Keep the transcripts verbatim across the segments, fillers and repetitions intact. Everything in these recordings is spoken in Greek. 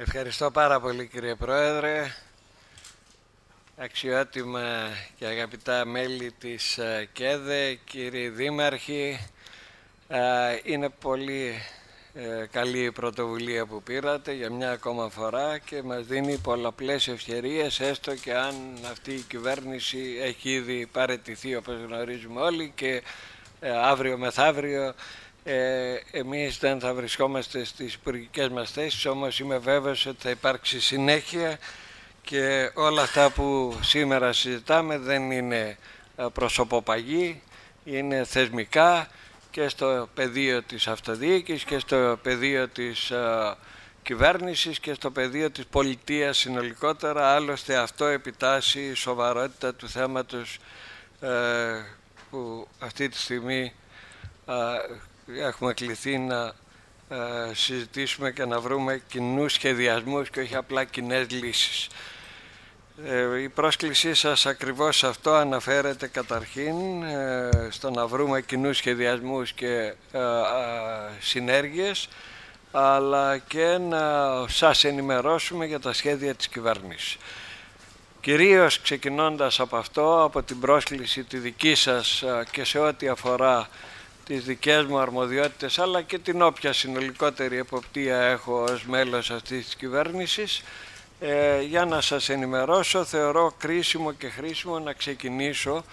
Ευχαριστώ πάρα πολύ, κύριε Πρόεδρε, αξιότιμα και αγαπητά μέλη της ΚΕΔΕ, κύριοι δήμαρχοι. Είναι πολύ καλή η πρωτοβουλία που πήρατε για μια ακόμα φορά και μας δίνει πολλαπλές ευκαιρίες, έστω και αν αυτή η κυβέρνηση έχει ήδη παραιτηθεί, όπως γνωρίζουμε όλοι, και αύριο μεθαύριο Ε, εμείς δεν θα βρισκόμαστε στις υπουργικές μας θέσεις, όμως είμαι βέβαιος ότι θα υπάρξει συνέχεια και όλα αυτά που σήμερα συζητάμε δεν είναι προσωποπαγή, είναι θεσμικά και στο πεδίο της αυτοδιοίκησης και στο πεδίο της uh, κυβέρνησης και στο πεδίο της πολιτείας συνολικότερα. Άλλωστε αυτό επιτάσσει η σοβαρότητα του θέματος uh, που αυτή τη στιγμή uh, έχουμε κληθεί να ε, συζητήσουμε και να βρούμε κοινούς σχεδιασμούς και όχι απλά κοινές λύσεις. Ε, η πρόσκλησή σας ακριβώς σε αυτό αναφέρεται καταρχήν ε, στο να βρούμε κοινούς σχεδιασμούς και ε, ε, συνέργειες, αλλά και να σας ενημερώσουμε για τα σχέδια της κυβέρνησης. Κυρίως ξεκινώντας από αυτό, από την πρόσκληση τη δική σας ε, και σε ό,τι αφορά τις δικές μου αρμοδιότητες, αλλά και την όποια συνολικότερη εποπτεία έχω ως μέλος αυτής της κυβέρνησης, ε, για να σας ενημερώσω, θεωρώ κρίσιμο και χρήσιμο να ξεκινήσω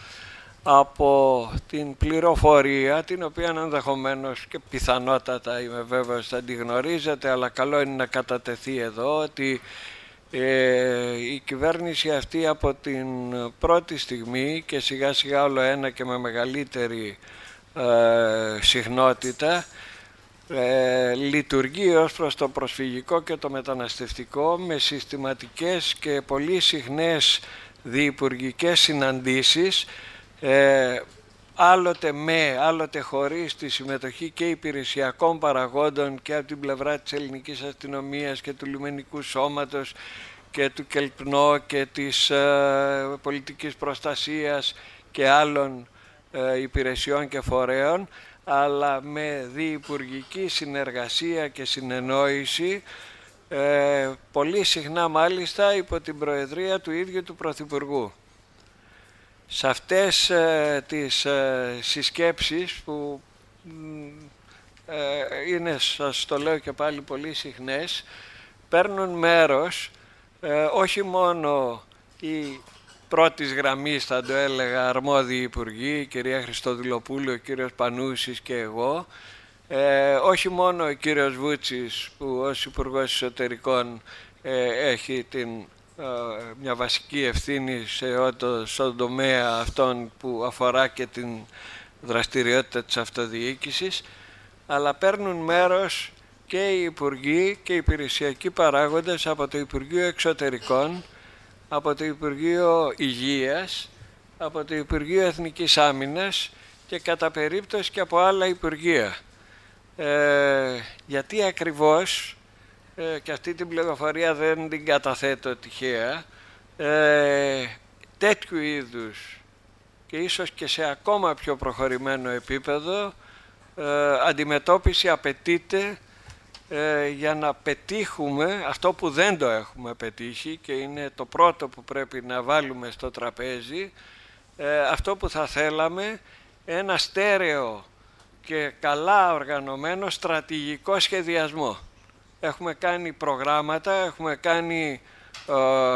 από την πληροφορία, την οποία ενδεχομένως και πιθανότατα είμαι βέβαιος θα την γνωρίζετε, αλλά καλό είναι να κατατεθεί εδώ, ότι ε, η κυβέρνηση αυτή από την πρώτη στιγμή και σιγά σιγά όλο ένα και με μεγαλύτερη Ε, συχνότητα ε, λειτουργεί ως προς το προσφυγικό και το μεταναστευτικό με συστηματικές και πολύ συχνές διυπουργικές συναντήσεις, ε, άλλοτε με, άλλοτε χωρίς τη συμμετοχή και υπηρεσιακών παραγόντων και από την πλευρά της ελληνικής αστυνομίας και του λιμενικού σώματος και του ΚΕΛΠΝΟ και της ε, πολιτικής προστασίας και άλλων υπηρεσιών και φορέων, αλλά με διυπουργική συνεργασία και συνεννόηση, ε, πολύ συχνά μάλιστα υπό την προεδρία του ίδιου του Πρωθυπουργού. Σε αυτές ε, τις ε, συσκέψεις που ε, είναι, σας το λέω και πάλι, πολύ συχνές, παίρνουν μέρος ε, όχι μόνο οι πρώτης γραμμής, θα το έλεγα, αρμόδιοι υπουργοί, η κυρία Χριστοδουλοπούλου, ο κύριος Πανούσης και εγώ, ε, όχι μόνο ο κύριος Βούτσης που ως Υπουργός Εσωτερικών ε, έχει την, ε, μια βασική ευθύνη σε ό,τι στον τομέα αυτόν που αφορά και την δραστηριότητα της αυτοδιοίκησης, αλλά παίρνουν μέρος και οι υπουργοί και οι υπηρεσιακοί παράγοντες από το Υπουργείο Εξωτερικών, από το Υπουργείο Υγείας, από το Υπουργείο Εθνικής Άμυνας και κατά περίπτωση και από άλλα Υπουργεία. Ε, γιατί ακριβώς, ε, και αυτή την πληροφορία δεν την καταθέτω τυχαία, ε, τέτοιου είδους και ίσως και σε ακόμα πιο προχωρημένο επίπεδο ε, αντιμετώπιση απαιτείται Ε, για να πετύχουμε αυτό που δεν το έχουμε πετύχει και είναι το πρώτο που πρέπει να βάλουμε στο τραπέζι, ε, αυτό που θα θέλαμε, ένα στέρεο και καλά οργανωμένο στρατηγικό σχεδιασμό. Έχουμε κάνει προγράμματα, έχουμε κάνει ε,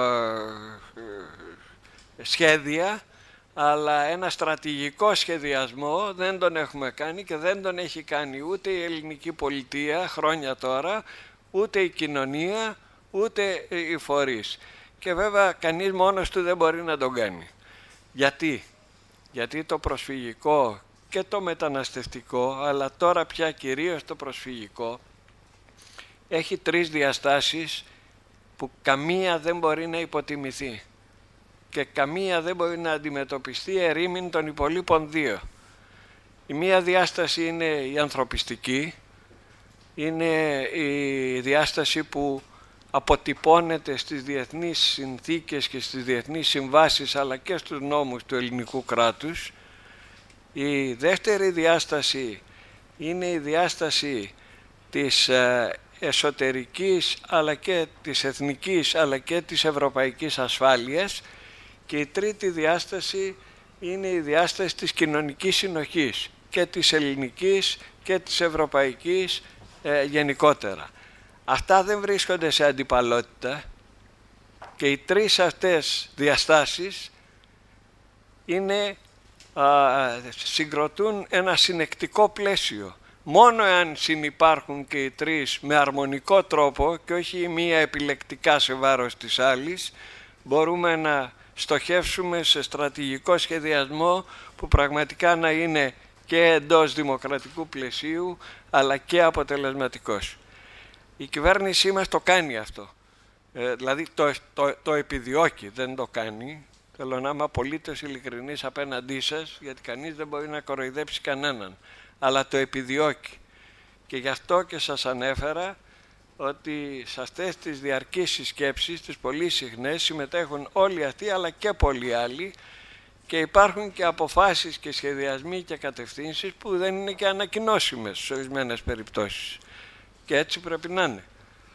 ε, σχέδια, αλλά ένα στρατηγικό σχεδιασμό δεν τον έχουμε κάνει και δεν τον έχει κάνει ούτε η ελληνική πολιτεία χρόνια τώρα, ούτε η κοινωνία, ούτε οι φορείς. Και βέβαια κανείς μόνος του δεν μπορεί να τον κάνει. Γιατί? Γιατί το προσφυγικό και το μεταναστευτικό, αλλά τώρα πια κυρίως το προσφυγικό, έχει τρεις διαστάσεις που καμία δεν μπορεί να υποτιμηθεί και καμία δεν μπορεί να αντιμετωπιστεί ερήμην των υπολείπων δύο. Η μία διάσταση είναι η ανθρωπιστική, είναι η διάσταση που αποτυπώνεται στις διεθνείς συνθήκες και στις διεθνείς συμβάσεις, αλλά και στους νόμους του ελληνικού κράτους. Η δεύτερη διάσταση είναι η διάσταση της εσωτερικής αλλά και της εθνικής αλλά και της ευρωπαϊκής ασφάλειας, και η τρίτη διάσταση είναι η διάσταση της κοινωνικής συνοχής και της ελληνικής και της ευρωπαϊκής ε, γενικότερα. Αυτά δεν βρίσκονται σε αντιπαλότητα και οι τρεις αυτές διαστάσεις είναι, α, συγκροτούν ένα συνεκτικό πλαίσιο. Μόνο εάν συνυπάρχουν και οι τρεις με αρμονικό τρόπο και όχι μία επιλεκτικά σε βάρος της άλλης, μπορούμε να στοχεύσουμε σε στρατηγικό σχεδιασμό που πραγματικά να είναι και εντός δημοκρατικού πλαισίου αλλά και αποτελεσματικός. Η κυβέρνησή μας το κάνει αυτό, ε, δηλαδή το, το, το επιδιώκει, δεν το κάνει. Θέλω να είμαι απολύτως ειλικρινής απέναντί σας, γιατί κανείς δεν μπορεί να κοροϊδέψει κανέναν, αλλά το επιδιώκει. Και γι' αυτό και σας ανέφερα ότι σε αυτές τις διαρκείς συσκέψεις, τις πολύ συχνές, συμμετέχουν όλοι αυτοί αλλά και πολλοί άλλοι, και υπάρχουν και αποφάσεις και σχεδιασμοί και κατευθύνσεις που δεν είναι και ανακοινώσιμες σε ορισμένες περιπτώσεις. Και έτσι πρέπει να είναι.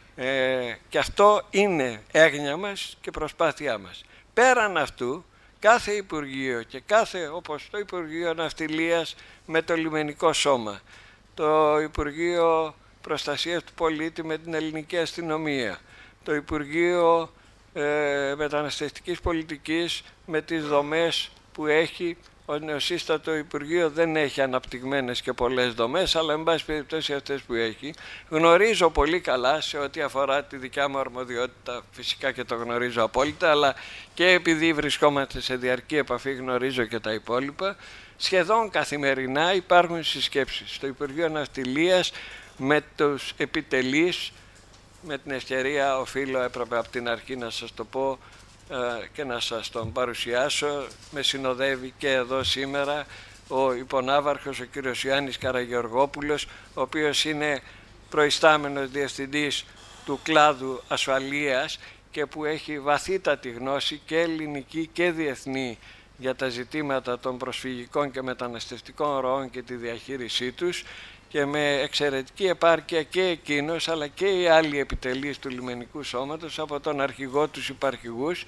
Ε, και αυτό είναι έγνοια μας και προσπάθειά μας. Πέραν αυτού, κάθε Υπουργείο και κάθε, όπως το Υπουργείο Ναυτιλίας με το λιμενικό σώμα, το Υπουργείο Προστασίας του Πολίτη με την ελληνική αστυνομία, το Υπουργείο ε, Μεταναστευτικής Πολιτικής με τις δομές που έχει, ο νεοσύστατο Υπουργείο δεν έχει αναπτυγμένες και πολλές δομές, αλλά εν πάση περιπτώσει αυτές που έχει. Γνωρίζω πολύ καλά σε ό,τι αφορά τη δικιά μου αρμοδιότητα, φυσικά και το γνωρίζω απόλυτα, αλλά και επειδή βρισκόμαστε σε διαρκή επαφή γνωρίζω και τα υπόλοιπα. Σχεδόν καθημερινά υπάρχουν συσκέψεις στο Υπουργείο Ναυτιλίας με τους επιτελείς. Με την ευκαιρία οφείλω, έπρεπε από την αρχή να σας το πω και να σας τον παρουσιάσω. Με συνοδεύει και εδώ σήμερα ο υπονάβαρχος, ο κύριος Ιωάννης Καραγεωργόπουλος, ο οποίος είναι προϊστάμενος διευθυντής του κλάδου ασφαλείας και που έχει βαθύτατη γνώση και ελληνική και διεθνή για τα ζητήματα των προσφυγικών και μεταναστευτικών ροών και τη διαχείρισή τους, και με εξαιρετική επάρκεια και εκείνος αλλά και οι άλλοι επιτελείς του λιμενικού σώματος, από τον αρχηγό τους υπαρχηγούς,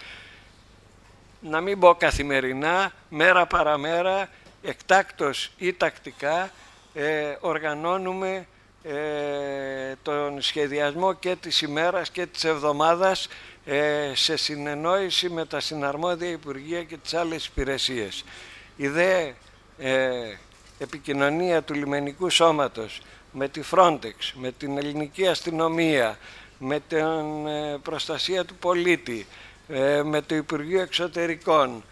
να μην πω καθημερινά, μέρα παραμέρα, εκτάκτως ή τακτικά, ε, οργανώνουμε ε, τον σχεδιασμό και της ημέρας και της εβδομάδας ε, σε συνεννόηση με τα συναρμόδια Υπουργεία και τις άλλες υπηρεσίες. Η δε ε, επικοινωνία του λιμενικού σώματος με τη Frontex, με την ελληνική αστυνομία, με την ε, προστασία του πολίτη, ε, με το Υπουργείο Εξωτερικών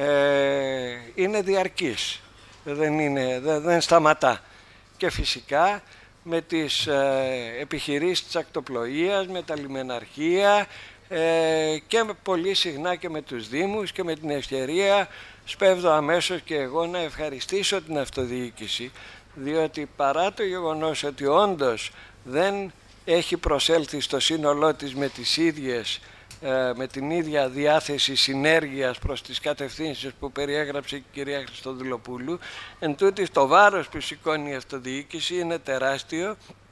ε, είναι διαρκής, δεν, είναι, δεν, δεν σταματά. Και φυσικά με τις ε, επιχειρήσεις της ακτοπλοείας, με τα λιμεναρχεία ε, και πολύ συχνά και με τους Δήμους, και με την ευκαιρία σπέβδω αμέσως και εγώ να ευχαριστήσω την αυτοδιοίκηση, διότι παρά το γεγονός ότι όντως δεν έχει προσέλθει στο σύνολό της με τις ίδιες, με την ίδια διάθεση συνέργειας προς τις κατευθύνσεις που περιέγραψε η κυρία Χριστοδουλοπούλου, εν τούτης το βάρος που σηκώνει η αυτοδιοίκηση είναι τεράστιο.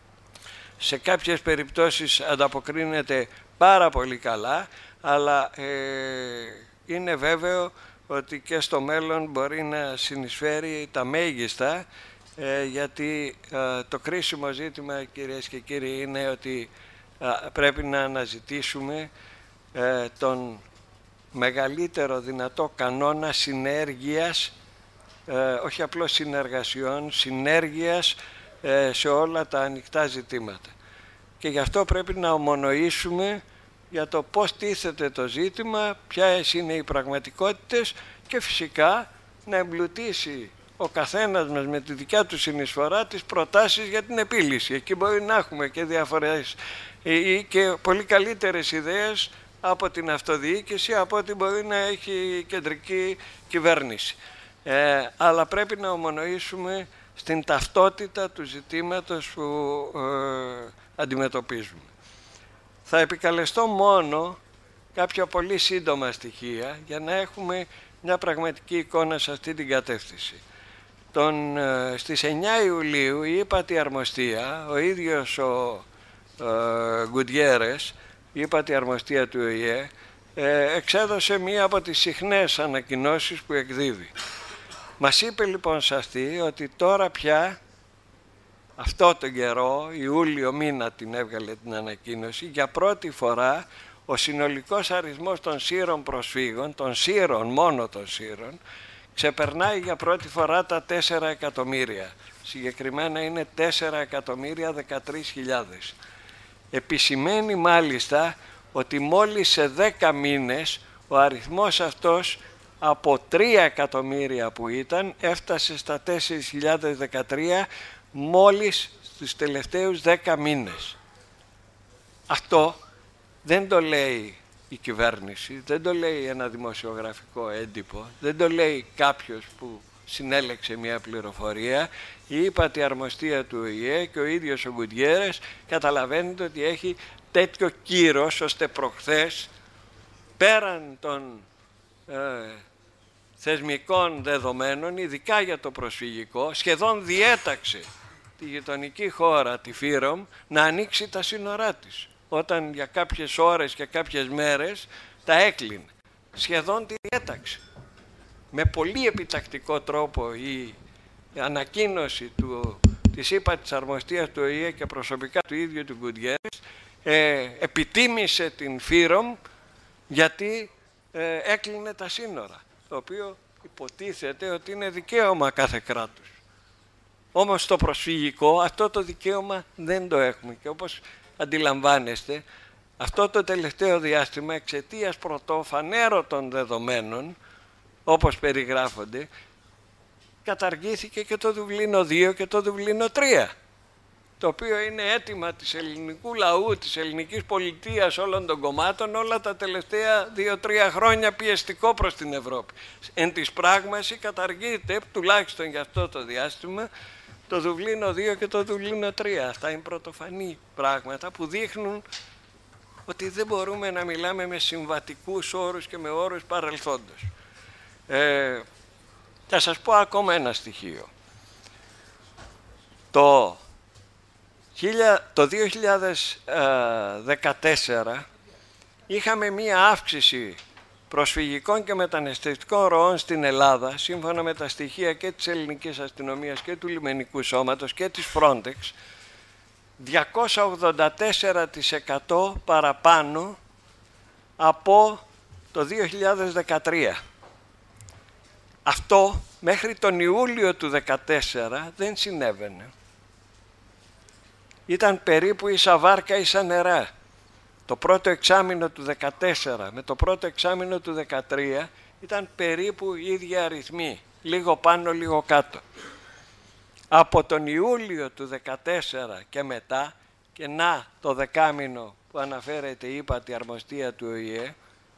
Σε κάποιες περιπτώσεις ανταποκρίνεται πάρα πολύ καλά, αλλά ε, είναι βέβαιο ότι και στο μέλλον μπορεί να συνεισφέρει τα μέγιστα, ε, γιατί ε, το κρίσιμο ζήτημα, κυρίες και κύριοι, είναι ότι ε, πρέπει να αναζητήσουμε ε, τον μεγαλύτερο δυνατό κανόνα συνέργειας, ε, όχι απλώς συνεργασιών, συνέργειας ε, σε όλα τα ανοιχτά ζητήματα. Και γι' αυτό πρέπει να ομονοήσουμε για το πώς τίθεται το ζήτημα, ποιες είναι οι πραγματικότητες, και φυσικά να εμπλουτίσει ο καθένας μας με τη δικιά του συνεισφορά τις προτάσεις για την επίλυση. Εκεί μπορεί να έχουμε και διαφορές ή και πολύ καλύτερες ιδέες από την αυτοδιοίκηση, από ό,τι μπορεί να έχει η κεντρική κυβέρνηση. Ε, αλλά πρέπει να ομονοήσουμε στην ταυτότητα του ζητήματος που ε, αντιμετωπίζουμε. Θα επικαλεστώ μόνο κάποια πολύ σύντομα στοιχεία για να έχουμε μια πραγματική εικόνα σε αυτή την κατεύθυνση. Τον, στις εννιά Ιουλίου η ύπατη αρμοστία, ο ίδιος ο Γκουτιέρες, η ύπατη αρμοστία του Ο Η Ε, ε, εξέδωσε μία από τις συχνές ανακοινώσεις που εκδίδει. Μας είπε λοιπόν σε αυτή ότι τώρα πια, αυτό τον καιρό, Ιούλιο μήνα την έβγαλε την ανακοίνωση, για πρώτη φορά ο συνολικός αριθμός των σύρων προσφύγων, των σύρων, μόνο των σύρων, ξεπερνάει για πρώτη φορά τα τέσσερα εκατομμύρια. Συγκεκριμένα είναι τέσσερα εκατομμύρια δεκατρείς χιλιάδες. Επισημαίνει μάλιστα ότι μόλις σε δέκα μήνες ο αριθμός αυτός από τρία εκατομμύρια που ήταν έφτασε στα τέσσερις χιλιάδες δεκατρία μόλις στους τελευταίους δέκα μήνες. Αυτό δεν το λέει η κυβέρνηση, δεν το λέει ένα δημοσιογραφικό έντυπο, δεν το λέει κάποιος που συνέλεξε μια πληροφορία. Η ύπατη αρμοστία του Ο Η Ε και ο ίδιος ο Γκουτιέρες καταλαβαίνετε ότι έχει τέτοιο κύρος ώστε προχθές πέραν των ε, θεσμικών δεδομένων, ειδικά για το προσφυγικό, σχεδόν διέταξε τη γειτονική χώρα, τη Φύρομ, να ανοίξει τα σύνορά της, όταν για κάποιες ώρες και κάποιες μέρες τα έκλεινε. Σχεδόν τη διέταξε. Με πολύ επιτακτικό τρόπο η ανακοίνωση του, της ύπατης αρμοστίας του Ο Η Ε και προσωπικά του ίδιου του Γκουτιέρες ε, επιτίμησε την Φύρομ γιατί ε, έκλεινε τα σύνορα, το οποίο υποτίθεται ότι είναι δικαίωμα κάθε κράτους. Όμως στο προσφυγικό αυτό το δικαίωμα δεν το έχουμε και όπως αντιλαμβάνεστε αυτό το τελευταίο διάστημα εξαιτίας πρωτοφανέρωτων δεδομένων όπως περιγράφονται καταργήθηκε και το Δουβλίνο δύο και το Δουβλίνο τρία, το οποίο είναι αίτημα της ελληνικού λαού, της ελληνικής πολιτείας όλων των κομμάτων όλα τα τελευταία δύο τρία χρόνια πιεστικό προς την Ευρώπη. Εν της πράγμαση καταργείται τουλάχιστον για αυτό το διάστημα το Δουβλίνο δύο και το Δουβλίνο τρία. Αυτά είναι πρωτοφανή πράγματα που δείχνουν ότι δεν μπορούμε να μιλάμε με συμβατικούς όρους και με όρους παρελθόντος. Ε, θα σας πω ακόμα ένα στοιχείο. Το, το δύο χιλιάδες δεκατέσσερα είχαμε μία αύξηση προσφυγικών και μεταναστευτικών ροών στην Ελλάδα, σύμφωνα με τα στοιχεία και της ελληνικής αστυνομίας και του λιμενικού σώματος και της Frontex, διακόσια ογδόντα τέσσερα τοις εκατό παραπάνω από το δύο χιλιάδες δεκατρία. Αυτό μέχρι τον Ιούλιο του δύο χιλιάδες δεκατέσσερα δεν συνέβαινε. Ήταν περίπου ίσα βάρκα ίσα νερά. Το πρώτο εξάμηνο του δύο χιλιάδες δεκατέσσερα με το πρώτο εξάμηνο του δύο χιλιάδες δεκατρία ήταν περίπου οι ίδιοι αριθμοί, λίγο πάνω, λίγο κάτω. Από τον Ιούλιο του δύο χιλιάδες δεκατέσσερα και μετά, και να το δεκάμηνο που αναφέρεται η ύπατη αρμοστία του Ο Η Ε,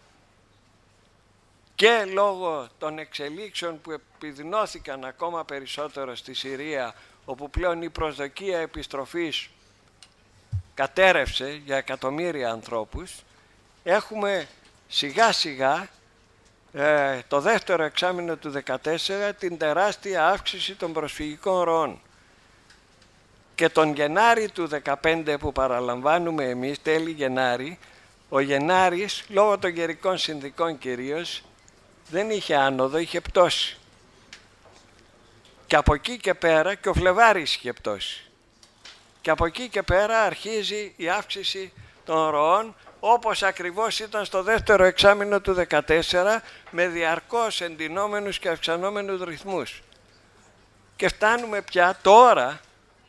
και λόγω των εξελίξεων που επιδεινώθηκαν ακόμα περισσότερο στη Συρία, όπου πλέον η προσδοκία επιστροφής κατέρευσε για εκατομμύρια ανθρώπους, έχουμε σιγά σιγά ε, το δεύτερο εξάμηνο του δύο χιλιάδες δεκατέσσερα την τεράστια αύξηση των προσφυγικών ροών. Και τον Γενάρη του δύο χιλιάδες δεκαπέντε που παραλαμβάνουμε εμείς, τέλη Γενάρη, ο Γενάρης λόγω των καιρικών συνθηκών κυρίως δεν είχε άνοδο, είχε πτώση. Και από εκεί και πέρα και ο Φλεβάρης είχε πτώση. Και από εκεί και πέρα αρχίζει η αύξηση των ροών όπως ακριβώς ήταν στο δεύτερο εξάμηνο του δύο χιλιάδες δεκατέσσερα με διαρκώς εντυνόμενους και αυξανόμενους ρυθμούς. Και φτάνουμε πια τώρα,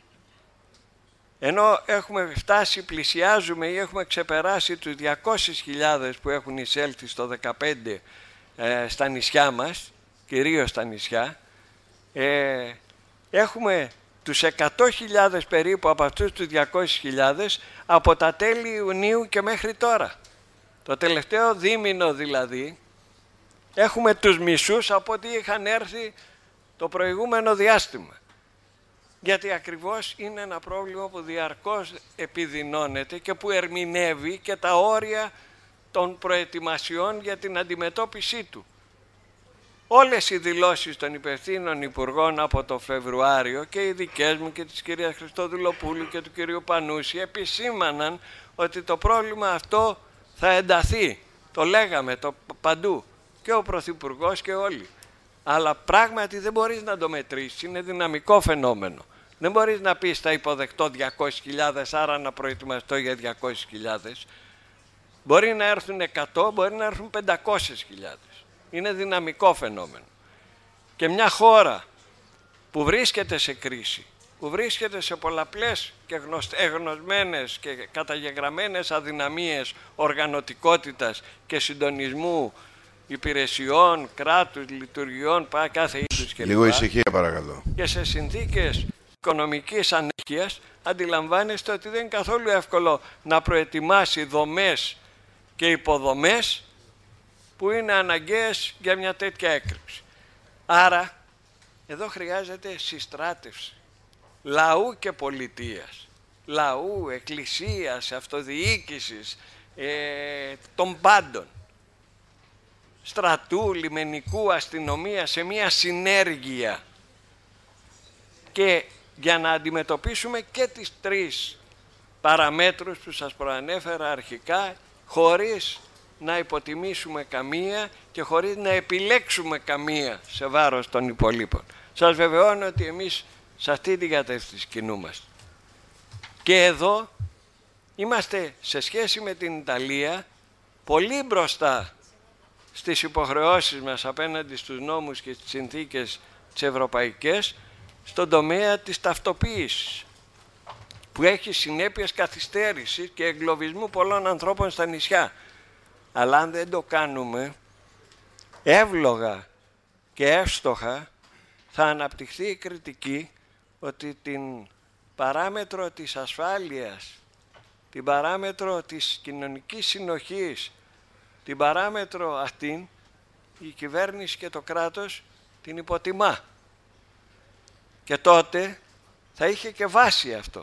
ενώ έχουμε φτάσει, πλησιάζουμε ή έχουμε ξεπεράσει τους διακόσιες χιλιάδες που έχουν εισέλθει στο δύο χιλιάδες δεκαπέντε ε, στα νησιά μας, κυρίως στα νησιά, ε, έχουμε τους εκατό χιλιάδες περίπου από αυτούς τους διακόσιες χιλιάδες από τα τέλη Ιουνίου και μέχρι τώρα. Το τελευταίο δίμηνο δηλαδή έχουμε τους μισούς από ό,τι είχαν έρθει το προηγούμενο διάστημα. Γιατί ακριβώς είναι ένα πρόβλημα που διαρκώς επιδεινώνεται και που ερμηνεύει και τα όρια των προετοιμασιών για την αντιμετώπιση του. Όλες οι δηλώσεις των υπευθύνων υπουργών από το Φεβρουάριο και οι δικές μου και της κυρίας Χριστοδουλοπούλου και του κυρίου Πανούση επισήμαναν ότι το πρόβλημα αυτό θα ενταθεί. Το λέγαμε το παντού, και ο Πρωθυπουργός και όλοι. Αλλά πράγματι δεν μπορείς να το μετρήσεις, είναι δυναμικό φαινόμενο. Δεν μπορείς να πεις θα υποδεχτώ διακόσιες χιλιάδες, άρα να προετοιμαστώ για διακόσιες χιλιάδες. Μπορεί να έρθουν εκατό, μπορεί να έρθουν πεντακόσιες χιλιάδες. Είναι δυναμικό φαινόμενο. Και μια χώρα που βρίσκεται σε κρίση, που βρίσκεται σε πολλαπλές και εγνωσμένες και καταγεγραμμένες αδυναμίες οργανωτικότητας και συντονισμού υπηρεσιών, κράτους, λειτουργιών, κάθε είδους κλπ. Λίγο ησυχία παρακαλώ. Και σε συνθήκες οικονομικής ανέχειας αντιλαμβάνεστε ότι δεν είναι καθόλου εύκολο να προετοιμάσει δομές και υποδομές που είναι αναγκαίες για μια τέτοια έκρηξη. Άρα, εδώ χρειάζεται συστράτευση λαού και πολιτείας, λαού, εκκλησίας, αυτοδιοίκησης, ε, των πάντων, στρατού, λιμενικού, αστυνομία, σε μια συνέργεια. Και για να αντιμετωπίσουμε και τις τρεις παραμέτρους που σας προανέφερα αρχικά, χωρίς να υποτιμήσουμε καμία και χωρίς να επιλέξουμε καμία σε βάρος των υπολείπων. Σας βεβαιώνω ότι εμείς σε αυτή την κατεύθυνση κινούμαστε. Και εδώ είμαστε σε σχέση με την Ιταλία πολύ μπροστά στις υποχρεώσεις μας απέναντι στους νόμους και στις συνθήκες τις ευρωπαϊκές στον τομέα της ταυτοποίησης, που έχει συνέπειες καθυστέρησης και εγκλωβισμού πολλών ανθρώπων στα νησιά. Αλλά αν δεν το κάνουμε εύλογα και εύστοχα, θα αναπτυχθεί η κριτική ότι την παράμετρο της ασφάλειας, την παράμετρο της κοινωνικής συνοχής, την παράμετρο αυτήν η κυβέρνηση και το κράτος την υποτιμά. Και τότε θα είχε και βάση αυτό.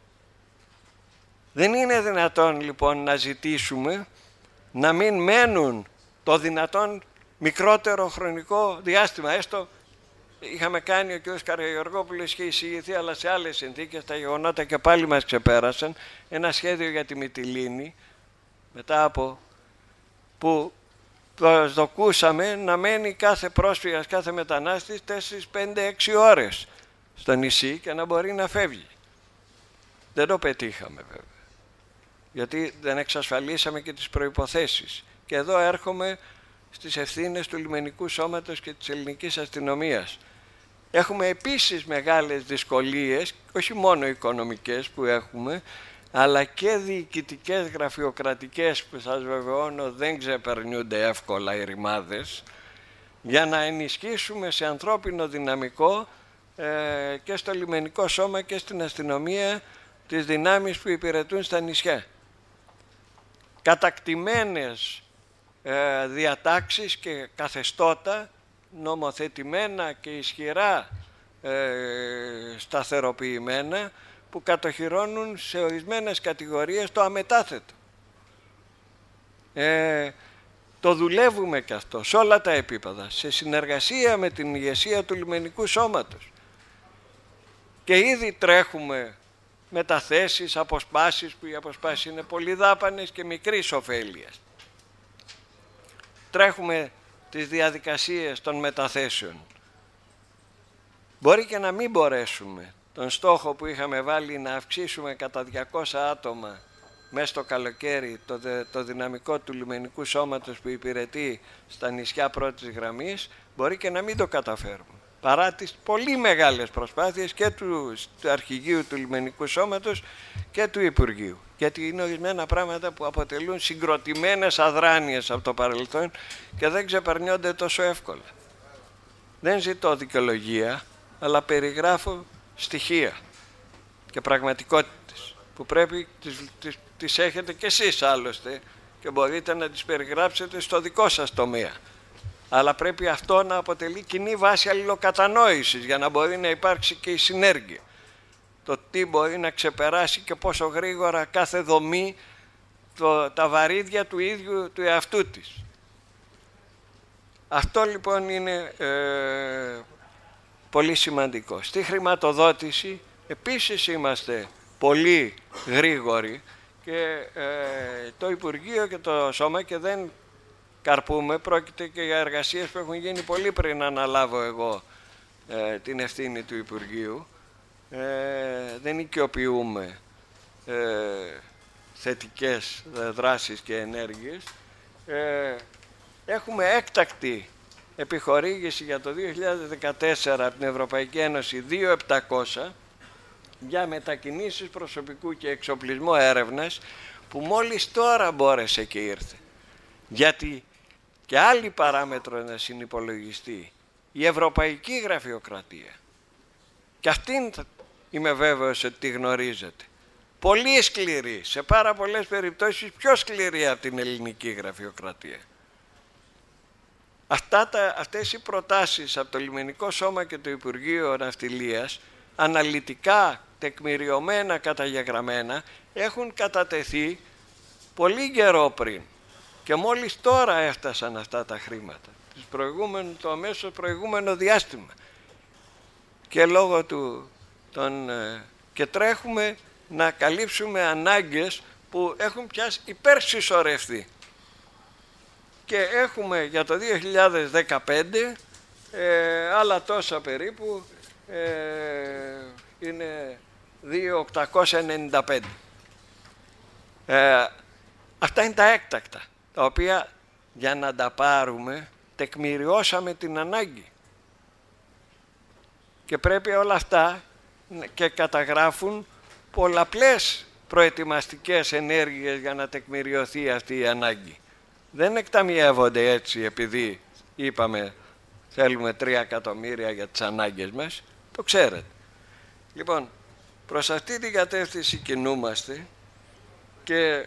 Δεν είναι δυνατόν λοιπόν να ζητήσουμε να μην μένουν το δυνατόν μικρότερο χρονικό διάστημα. Έστω είχαμε κάνει, ο κ. Καραγεωργόπουλος είχε εισηγηθεί, αλλά σε άλλες συνθήκες τα γεγονότα και πάλι μας ξεπέρασαν, ένα σχέδιο για τη Μυτιλήνη, μετά από που προσδοκούσαμε να μένει κάθε πρόσφυγας, κάθε μετανάστης τέσσερις, πέντε, έξι ώρες στο νησί και να μπορεί να φεύγει. Δεν το πετύχαμε βέβαια, γιατί δεν εξασφαλίσαμε και τις προϋποθέσεις. Και εδώ έρχομαι στις ευθύνες του λιμενικού σώματος και της ελληνικής αστυνομίας. Έχουμε επίσης μεγάλες δυσκολίες, όχι μόνο οικονομικές που έχουμε, αλλά και διοικητικές, γραφειοκρατικές, που σας βεβαιώνω δεν ξεπερνιούνται εύκολα οι ρημάδες, για να ενισχύσουμε σε ανθρώπινο δυναμικό ε, και στο λιμενικό σώμα και στην αστυνομία τις δυνάμεις που υπηρετούν στα νησιά. Κατακτημένες ε, διατάξεις και καθεστώτα νομοθετημένα και ισχυρά ε, σταθεροποιημένα, που κατοχυρώνουν σε ορισμένες κατηγορίες το αμετάθετο. Ε, το δουλεύουμε και αυτό σε όλα τα επίπεδα, σε συνεργασία με την ηγεσία του λιμενικού σώματος. Και ήδη τρέχουμε μεταθέσεις, αποσπάσεις, που οι αποσπάσεις είναι πολύ δάπανες και μικρής ωφέλειας. Τρέχουμε τις διαδικασίες των μεταθέσεων. Μπορεί και να μην μπορέσουμε τον στόχο που είχαμε βάλει να αυξήσουμε κατά διακόσια άτομα μέσα στο καλοκαίρι το, το δυναμικό του λιμενικού σώματος που υπηρετεί στα νησιά πρώτης γραμμής, μπορεί και να μην το καταφέρουμε. Παρά τις πολύ μεγάλες προσπάθειες και του, του Αρχηγείου του Λιμενικού Σώματος και του Υπουργείου. Γιατί είναι ορισμένα πράγματα που αποτελούν συγκροτημένες αδράνειες από το παρελθόν και δεν ξεπερνιόνται τόσο εύκολα. Δεν ζητώ δικαιολογία, αλλά περιγράφω στοιχεία και πραγματικότητες που πρέπει τις, τις, τις έχετε κι εσείς άλλωστε και μπορείτε να τις περιγράψετε στο δικό σας τομέα. Αλλά πρέπει αυτό να αποτελεί κοινή βάση αλληλοκατανόησης για να μπορεί να υπάρξει και η συνέργεια. Το τι μπορεί να ξεπεράσει και πόσο γρήγορα κάθε δομή το, τα βαρύδια του ίδιου του εαυτού της. αυτό λοιπόν είναι ε, πολύ σημαντικό. Στη χρηματοδότηση επίσης είμαστε πολύ γρήγοροι και ε, το Υπουργείο και το Σώμα, και δεν καρπούμε, πρόκειται και για εργασίες που έχουν γίνει πολύ πριν αναλάβω εγώ ε, την ευθύνη του Υπουργείου. Ε, δεν οικειοποιούμε ε, θετικές δράσεις και ενέργειες. Ε, έχουμε έκτακτη επιχορήγηση για το δύο χιλιάδες δεκατέσσερα από την Ευρωπαϊκή Ένωση δύο χιλιάδες επτακόσια για μετακινήσεις προσωπικού και εξοπλισμό έρευνας, που μόλις τώρα μπόρεσε και ήρθε. Γιατί και άλλη παράμετρο να συνυπολογιστεί, η ευρωπαϊκή γραφειοκρατία. Και αυτήν είμαι βέβαιος ότι τη γνωρίζετε. Πολύ σκληρή, σε πάρα πολλές περιπτώσεις πιο σκληρή από την ελληνική γραφειοκρατία. Αυτά τα, αυτές οι προτάσεις από το Λιμενικό Σώμα και το Υπουργείο Ναυτιλίας, αναλυτικά, τεκμηριωμένα, καταγεγραμμένα, έχουν κατατεθεί πολύ καιρό πριν. Και μόλις τώρα έφτασαν αυτά τα χρήματα, το αμέσως προηγούμενο διάστημα. Και λόγω του, των, και τρέχουμε να καλύψουμε ανάγκες που έχουν πια υπερσυσσωρευτεί. Και έχουμε για το δύο χιλιάδες δεκαπέντε ε, άλλα τόσα περίπου, ε, είναι δύο χιλιάδες οκτακόσια ενενήντα πέντε. Ε, αυτά είναι τα έκτακτα, τα οποία για να τα πάρουμε τεκμηριώσαμε την ανάγκη. Και πρέπει όλα αυτά και καταγράφουν πολλαπλές προετοιμαστικές ενέργειες για να τεκμηριωθεί αυτή η ανάγκη. Δεν εκταμιεύονται έτσι επειδή είπαμε θέλουμε τρία εκατομμύρια για τις ανάγκες μας, το ξέρετε. Λοιπόν, προς αυτή την κατεύθυνση κινούμαστε και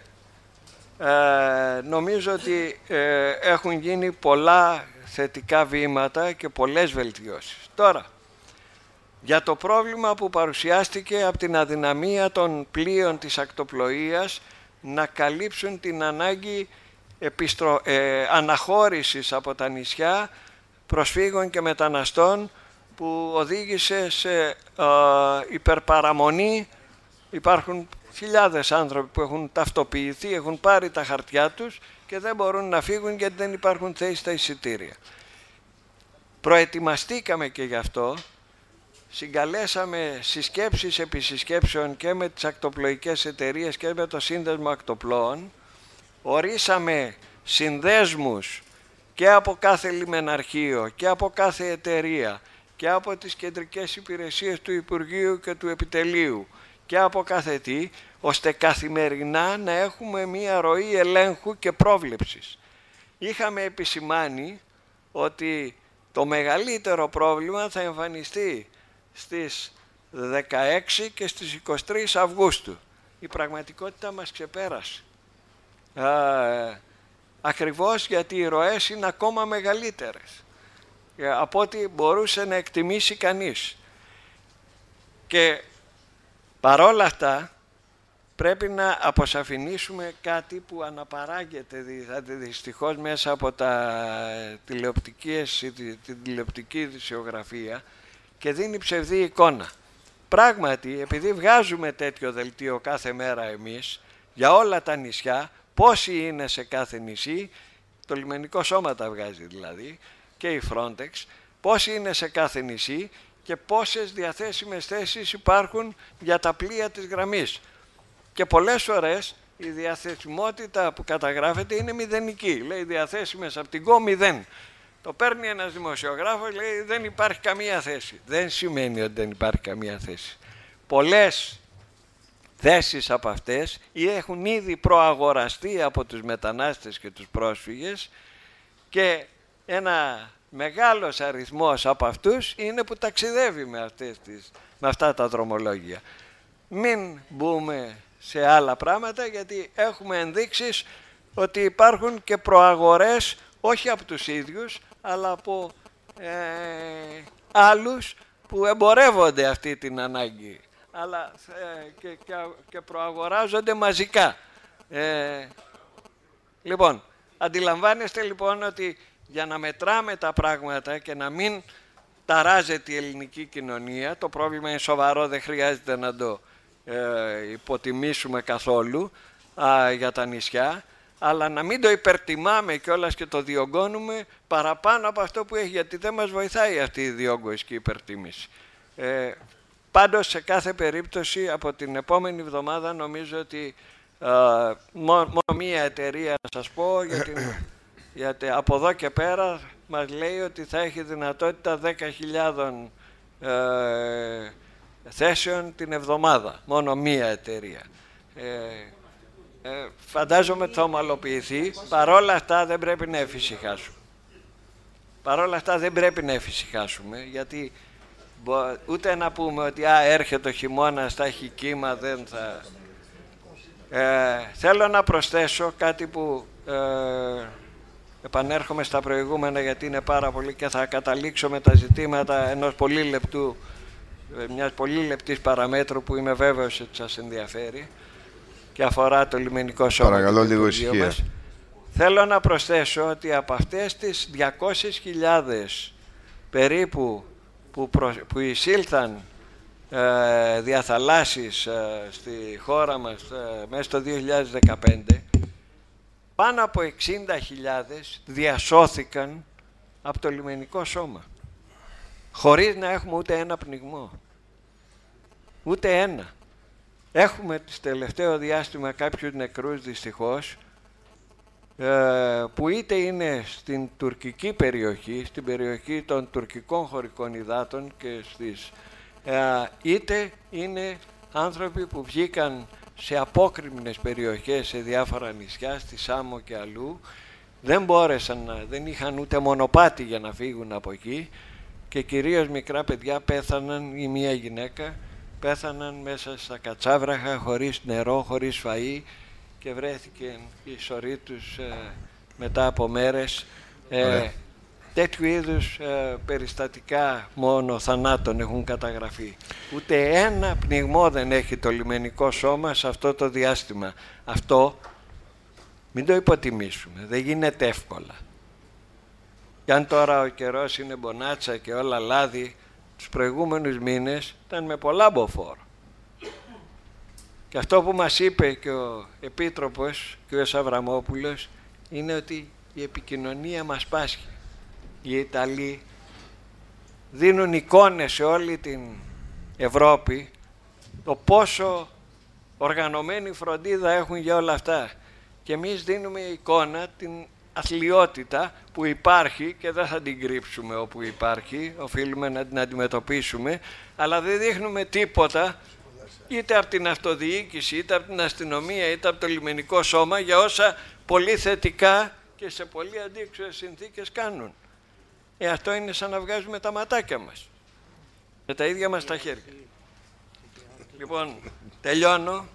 ε, νομίζω ότι ε, έχουν γίνει πολλά θετικά βήματα και πολλές βελτιώσεις. Τώρα, για το πρόβλημα που παρουσιάστηκε από την αδυναμία των πλοίων της ακτοπλοείας να καλύψουν την ανάγκη επιστρο... ε, αναχώρησης από τα νησιά προσφύγων και μεταναστών, που οδήγησε σε ε, υπερπαραμονή. Υπάρχουν χιλιάδες άνθρωποι που έχουν ταυτοποιηθεί, έχουν πάρει τα χαρτιά τους και δεν μπορούν να φύγουν γιατί δεν υπάρχουν θέσεις στα εισιτήρια. Προετοιμαστήκαμε και γι' αυτό. Συγκαλέσαμε συσκέψεις επί συσκέψεων και με τις ακτοπλοϊκές εταιρείες και με το Σύνδεσμο Ακτοπλώων. Ορίσαμε συνδέσμους και από κάθε λιμεναρχείο και από κάθε εταιρεία και από τις κεντρικές υπηρεσίες του Υπουργείου και του Επιτελείου και από κάθε τι, ώστε καθημερινά να έχουμε μία ροή ελέγχου και πρόβλεψης. Είχαμε επισημάνει ότι το μεγαλύτερο πρόβλημα θα εμφανιστεί στις δεκαέξι και στις είκοσι τρεις Αυγούστου. Η πραγματικότητα μας ξεπέρασε. Α, ακριβώς γιατί οι ροές είναι ακόμα μεγαλύτερες από ό,τι μπορούσε να εκτιμήσει κανείς. Και παρόλα αυτά πρέπει να αποσαφηνίσουμε κάτι που αναπαράγεται δηλαδή δυστυχώς μέσα από τα τηλεοπτικές, την τηλεοπτική ειδησιογραφία και δίνει ψευδή εικόνα. Πράγματι, επειδή βγάζουμε τέτοιο δελτίο κάθε μέρα εμείς για όλα τα νησιά, πόσοι είναι σε κάθε νησί, το Λιμενικό Σώμα τα βγάζει δηλαδή και η Frontex, πόσοι είναι σε κάθε νησί και πόσες διαθέσιμες θέσεις υπάρχουν για τα πλοία της γραμμής. Και πολλές φορές η διαθεσιμότητα που καταγράφεται είναι μηδενική. Λέει διαθέσιμες από την ΚΟ μηδέν. Το παίρνει ένας δημοσιογράφος, λέει δεν υπάρχει καμία θέση. Δεν σημαίνει ότι δεν υπάρχει καμία θέση. Πολλές θέσεις από αυτές ή έχουν ήδη προαγοραστεί από τους μετανάστες και τους πρόσφυγες και ένα μεγάλος αριθμός από αυτούς είναι που ταξιδεύει με, αυτές τις, με αυτά τα δρομολόγια. Μην μπούμε σε άλλα πράγματα γιατί έχουμε ενδείξεις ότι υπάρχουν και προαγορές όχι από τους ίδιους αλλά από ε, άλλους που εμπορεύονται αυτή την ανάγκη αλλά ε, και, και, και προαγοράζονται μαζικά. Ε, λοιπόν, αντιλαμβάνεστε λοιπόν ότι για να μετράμε τα πράγματα και να μην ταράζεται η ελληνική κοινωνία. Το πρόβλημα είναι σοβαρό, δεν χρειάζεται να το ε, υποτιμήσουμε καθόλου α, για τα νησιά, αλλά να μην το υπερτιμάμε κιόλας και το διωγγώνουμε παραπάνω από αυτό που έχει, γιατί δεν μας βοηθάει αυτή η διόγκωση και η υπερτίμηση. Ε, πάντως, σε κάθε περίπτωση, από την επόμενη εβδομάδα νομίζω ότι ε, μόνο μία εταιρεία, να σας πω, γιατί, γιατί από εδώ και πέρα μας λέει ότι θα έχει δυνατότητα δέκα χιλιάδες ε, θέσεων την εβδομάδα. Μόνο μία εταιρεία. Ε, ε, φαντάζομαι ότι θα ομαλοποιηθεί. Παρόλα αυτά δεν πρέπει να εφησυχάσουμε. Παρόλα αυτά δεν πρέπει να εφησυχάσουμε, γιατί ούτε να πούμε ότι α, έρχεται ο χειμώνας, θα έχει κύμα, δεν θα... Ε, θέλω να προσθέσω κάτι που... Ε, επανέρχομαι στα προηγούμενα, γιατί είναι πάρα πολύ και θα καταλήξω με τα ζητήματα ενός πολύ λεπτού, μιας πολύ λεπτής παραμέτρου που είμαι βέβαιος ότι σας ενδιαφέρει και αφορά το λιμενικό σώμα. Παρακαλώ λίγο ησυχία. Θέλω να προσθέσω ότι από αυτές τις διακόσιες χιλιάδες περίπου που, προ, που εισήλθαν ε, διαθαλάσσεις ε, στη χώρα μας ε, μέσα στο δύο χιλιάδες δεκαπέντε, πάνω από εξήντα χιλιάδες διασώθηκαν από το λιμενικό σώμα, χωρίς να έχουμε ούτε ένα πνιγμό. Ούτε ένα. Έχουμε στο τελευταίο διάστημα κάποιους νεκρούς, δυστυχώς, που είτε είναι στην τουρκική περιοχή, στην περιοχή των τουρκικών χωρικών υδάτων και στις, είτε είναι άνθρωποι που βγήκαν σε απόκρημνες περιοχές, σε διάφορα νησιά, στη Σάμο και αλλού, δεν μπόρεσαν, να, δεν είχαν ούτε μονοπάτι για να φύγουν από εκεί και κυρίως μικρά παιδιά πέθαναν, ή μία γυναίκα πέθαναν μέσα στα κατσάβραχα, χωρίς νερό, χωρίς φαΐ, και βρέθηκε η σωρή τους ε, μετά από μέρες. Ε, τέτοιου είδους ε, περιστατικά μόνο θανάτων έχουν καταγραφεί. Ούτε ένα πνιγμό δεν έχει το λιμενικό σώμα σε αυτό το διάστημα. Αυτό μην το υποτιμήσουμε, δεν γίνεται εύκολα. Και αν τώρα ο καιρός είναι μπονάτσα και όλα λάδι, τους προηγούμενους μήνες ήταν με πολλά μποφόρ. Και αυτό που μας είπε και ο Επίτροπος και ο Σαβραμόπουλος είναι ότι η επικοινωνία μας πάσχει. Οι Ιταλοί δίνουν εικόνες σε όλη την Ευρώπη το πόσο οργανωμένη φροντίδα έχουν για όλα αυτά. Και εμείς δίνουμε εικόνα την αθλιότητα που υπάρχει και δεν θα την κρύψουμε όπου υπάρχει, οφείλουμε να την αντιμετωπίσουμε, αλλά δεν δείχνουμε τίποτα είτε από την αυτοδιοίκηση, είτε από την αστυνομία, είτε από το λιμενικό σώμα για όσα πολύ θετικά και σε πολύ αντίξωες συνθήκες κάνουν. Ε, αυτό είναι σαν να βγάζουμε τα ματάκια μας με τα ίδια μας τα χέρια. Λοιπόν, τελειώνω.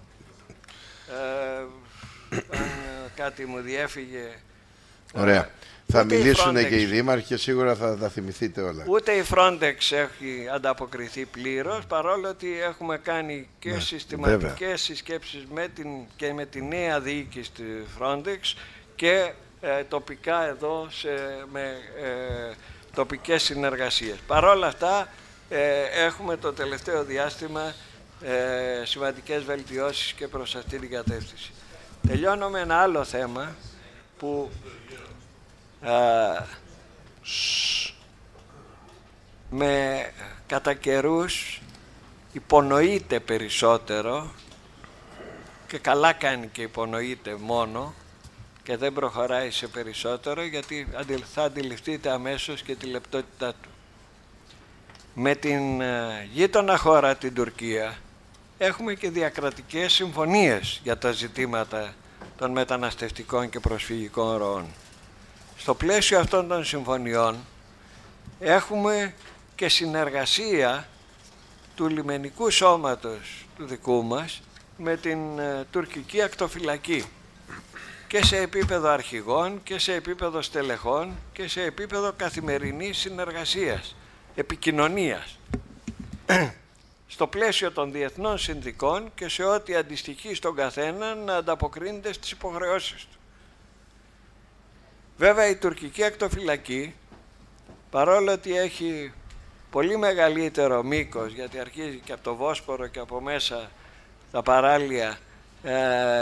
Ε, αν κάτι μου διέφυγε... Ωραία. Θα μιλήσουν και οι δήμαρχοι και σίγουρα θα τα θυμηθείτε όλα. Ούτε η Frontex έχει ανταποκριθεί πλήρως, παρόλο ότι έχουμε κάνει και ναι, συστηματικές βέβαια. συσκέψεις με την, και με τη νέα διοίκηση του Frontex και ε, τοπικά εδώ σε, με ε, τοπικές συνεργασίες. Παρόλα αυτά ε, έχουμε το τελευταίο διάστημα ε, σημαντικές βελτιώσεις και προς αυτή την κατεύθυνση. Τελειώνω με ένα άλλο θέμα που Uh, με κατά καιρούς υπονοείται περισσότερο και καλά κάνει και υπονοείται μόνο και δεν προχωράει σε περισσότερο, γιατί θα αντιληφθείτε αμέσως και τη λεπτότητά του. Με την uh, γείτονα χώρα την Τουρκία έχουμε και διακρατικές συμφωνίες για τα ζητήματα των μεταναστευτικών και προσφυγικών ροών. Στο πλαίσιο αυτών των συμφωνιών έχουμε και συνεργασία του λιμενικού σώματος του δικού μας με την ε, τουρκική ακτοφυλακή και σε επίπεδο αρχηγών και σε επίπεδο στελεχών και σε επίπεδο καθημερινής συνεργασίας, επικοινωνίας στο πλαίσιο των διεθνών συνθηκών και σε ό,τι αντιστοιχεί στον καθένα να ανταποκρίνεται στις υποχρεώσεις του. Βέβαια η τουρκική ακτοφυλακή, παρόλο ότι έχει πολύ μεγαλύτερο μήκος, γιατί αρχίζει και από το Βόσπορο και από μέσα τα παράλια ε,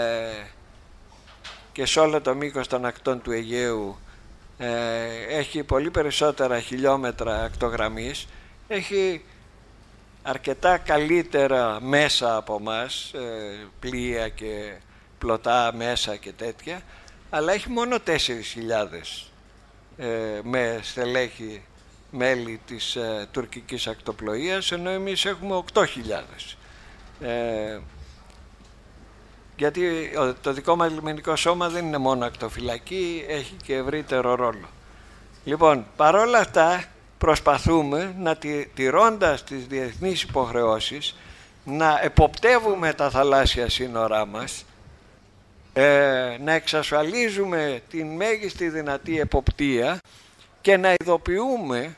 και σε όλο το μήκος των ακτών του Αιγαίου, ε, έχει πολύ περισσότερα χιλιόμετρα ακτογραμμής, έχει αρκετά καλύτερα μέσα από μας, ε, πλοία και πλωτά μέσα και τέτοια, αλλά έχει μόνο τέσσερις χιλιάδες ε, με στελέχη μέλη της ε, τουρκικής ακτοπλοείας, ενώ εμείς έχουμε οκτώ χιλιάδες. Ε, γιατί το δικό μας λιμενικό σώμα δεν είναι μόνο ακτοφυλακή, έχει και ευρύτερο ρόλο. Λοιπόν, παρόλα αυτά προσπαθούμε, να τηρώντας τις διεθνείς υποχρεώσεις, να εποπτεύουμε τα θαλάσσια σύνορά μας, ε, να εξασφαλίζουμε την μέγιστη δυνατή εποπτεία και να ειδοποιούμε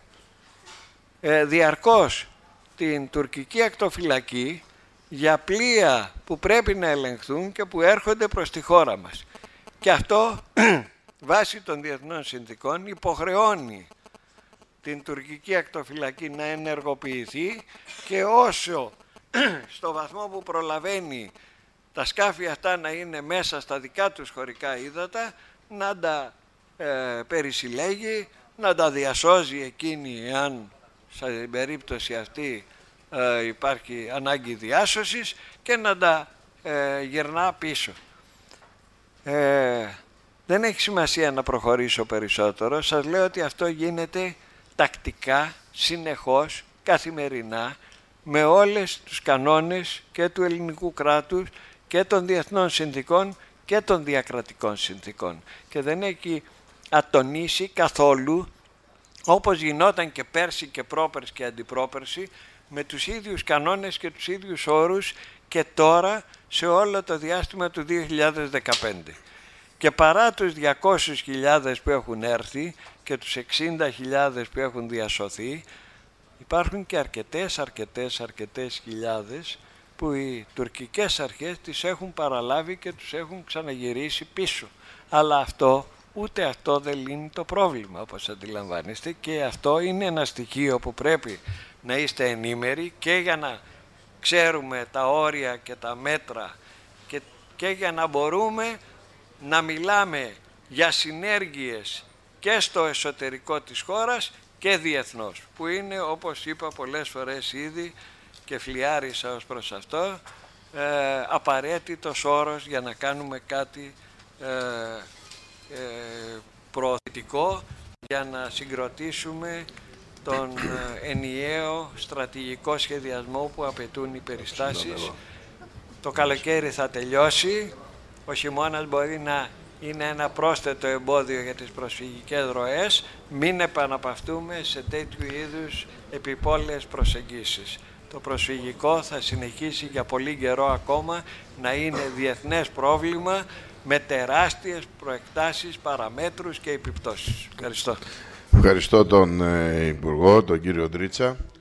ε, διαρκώς την τουρκική ακτοφυλακή για πλοία που πρέπει να ελεγχθούν και που έρχονται προς τη χώρα μας. Και αυτό, βάσει των διεθνών συνθήκων, υποχρεώνει την τουρκική ακτοφυλακή να ενεργοποιηθεί και όσο στο βαθμό που προλαβαίνει τα σκάφη αυτά να είναι μέσα στα δικά τους χωρικά ύδατα, να τα ε, περισυλλέγει, να τα διασώζει εκείνη εάν στην περίπτωση αυτή ε, υπάρχει ανάγκη διάσωσης και να τα ε, γυρνά πίσω. Ε, δεν έχει σημασία να προχωρήσω περισσότερο. Σας λέω ότι αυτό γίνεται τακτικά, συνεχώς, καθημερινά, με όλες τους κανόνες και του ελληνικού κράτους και των διεθνών συνθήκων και των διακρατικών συνθήκων. Και δεν έχει ατονίσει καθόλου, όπως γινόταν και πέρσι και πρόπερσι και αντιπρόπερσι, με τους ίδιους κανόνες και τους ίδιους όρους και τώρα σε όλο το διάστημα του δύο χιλιάδες δεκαπέντε. Και παρά τους διακόσιες χιλιάδες που έχουν έρθει και τους εξήντα χιλιάδες που έχουν διασωθεί, υπάρχουν και αρκετές, αρκετές, αρκετές χιλιάδες που οι τουρκικές αρχές τις έχουν παραλάβει και τους έχουν ξαναγυρίσει πίσω. Αλλά αυτό, ούτε αυτό δεν λύνει το πρόβλημα, όπως αντιλαμβάνεστε, και αυτό είναι ένα στοιχείο που πρέπει να είστε ενήμεροι και για να ξέρουμε τα όρια και τα μέτρα και, και για να μπορούμε να μιλάμε για συνέργειες και στο εσωτερικό της χώρας και διεθνώς, που είναι, όπως είπα πολλές φορές ήδη και φλιάρισα ως προς αυτό, ε, απαραίτητος όρος για να κάνουμε κάτι ε, ε, προωθητικό για να συγκροτήσουμε τον ε, ενιαίο στρατηγικό σχεδιασμό που απαιτούν οι περιστάσεις. Το καλοκαίρι θα τελειώσει, ο χειμώνας μπορεί να είναι ένα πρόσθετο εμπόδιο για τις προσφυγικές ροές. Μην επαναπαυτούμε σε τέτοιου είδους επιπόλαιες προσεγγίσεις. Το προσφυγικό θα συνεχίσει για πολύ καιρό ακόμα να είναι διεθνές πρόβλημα με τεράστιες προεκτάσεις, παραμέτρους και επιπτώσεις. Ευχαριστώ. Ευχαριστώ τον ε, Υπουργό, τον κύριο Ντρίτσα.